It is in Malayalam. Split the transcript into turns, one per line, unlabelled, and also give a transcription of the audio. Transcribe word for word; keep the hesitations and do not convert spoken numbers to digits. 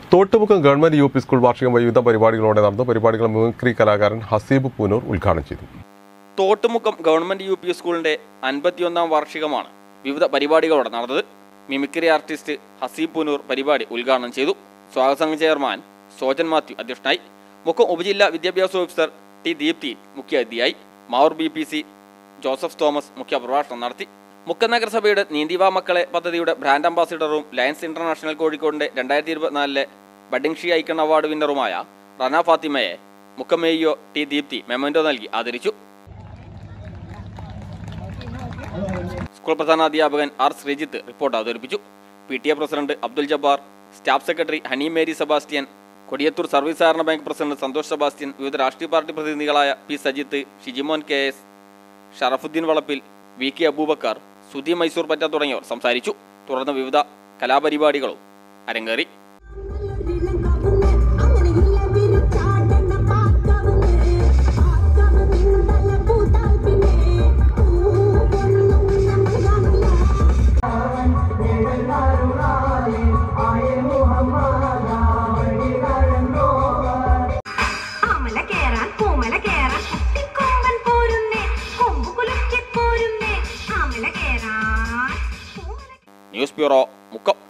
Thottumukham government U P school വാർഷികം വിവിധ പരിപാടികളോടെ നടന്നു. പരിപാടികൾ മിമിക്രി കലാകാരൻ ഹസീബ് പൂനൂർ ഉദ്ഘാടനം ചെയ്തു.
തോട്ടുമുഖം ഗവൺമെന്റ് യു പി സ്കൂളിന്റെ അൻപത്തിയൊന്നാം വാർഷികമാണ് വിവിധ പരിപാടികളോടെ നടന്നത്. മിമിക്രി ആർട്ടിസ്റ്റ് ഹസീബ് പൂനൂർ പരിപാടി ഉദ്ഘാടനം ചെയ്തു. സ്വാഗത സംഘം ചെയർമാൻ സോജൻ മാത്യു അധ്യക്ഷനായി. മുക്കം ഉപജില്ലാ വിദ്യാഭ്യാസ ഓഫീസർ ടി ദീപ്തി മുഖ്യാതിഥിയായി. Mavoor B P C Joseph Thomas മുഖ്യപ്രഭാഷണം നടത്തി. മുക്കം നഗരസഭയുടെ നീന്തിവാ മക്കളെ പദ്ധതിയുടെ ബ്രാൻഡ് അംബാസിഡറും ലയൺസ് ഇന്റർനാഷണൽ കോഴിക്കോടിന്റെ രണ്ടായിരത്തി ഇരുപത്തിനാലിലെ ബഡിംഗ് ഷീ ഐക്കൺ അവാർഡ് വിന്നറുമായ റന ഫാത്തിമയെ Mukkam A E O T Deepthi memento നൽകി ആദരിച്ചു. സ്കൂൾ പ്രധാനാധ്യാപകൻ ആർ ശ്രീജിത്ത് റിപ്പോർട്ട് അവതരിപ്പിച്ചു. P T A president Abdul Jabbar, staff secretary Honey Mary Sebastian, Kodiyathur service സഹകരണ ബാങ്ക് പ്രസിഡന്റ് സന്തോഷ് സെബാസ്റ്റ്യൻ, വിവിധ രാഷ്ട്രീയ പാർട്ടി പ്രതിനിധികളായ P Sajith, Shijimon K S, Sharafuddin Valappil, V K Aboobacker, Sudhi Mysore Patta തുടങ്ങിയവർ സംസാരിച്ചു. തുടർന്ന് വിവിധ കലാപരിപാടികളും അരങ്ങേറി. News bureau, Mukkam.